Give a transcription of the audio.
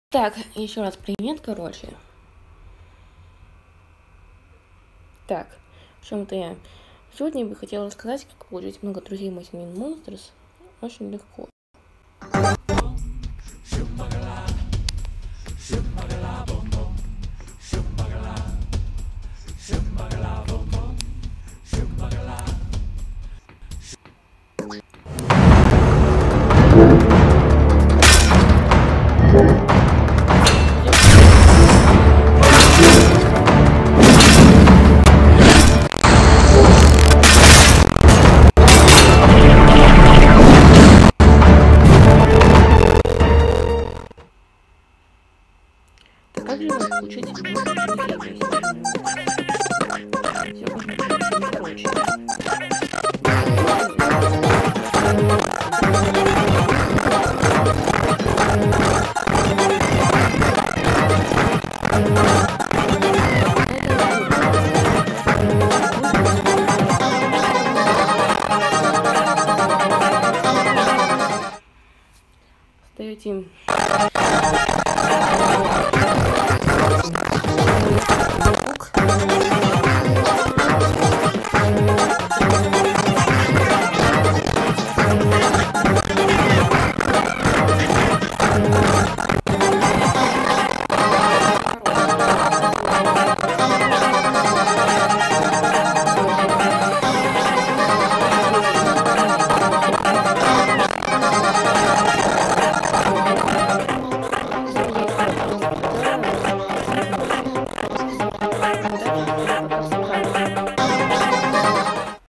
Так, еще раз привет, короче. Так, в чем-то я сегодня бы хотела рассказать, как получить много друзей в Machine Monsters очень легко. Как же вам получить много друзей? Все очень короче. Ставите